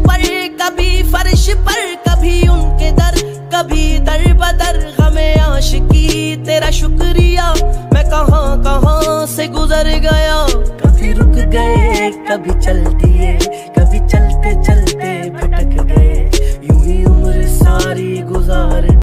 पर, कभी फर्श पर, कभी उनके दर, कभी दर बदर गमे आशिकी तेरा शुक्रिया। मैं कहाँ कहाँ से गुजर गया, कभी रुक गए कभी चल दिए,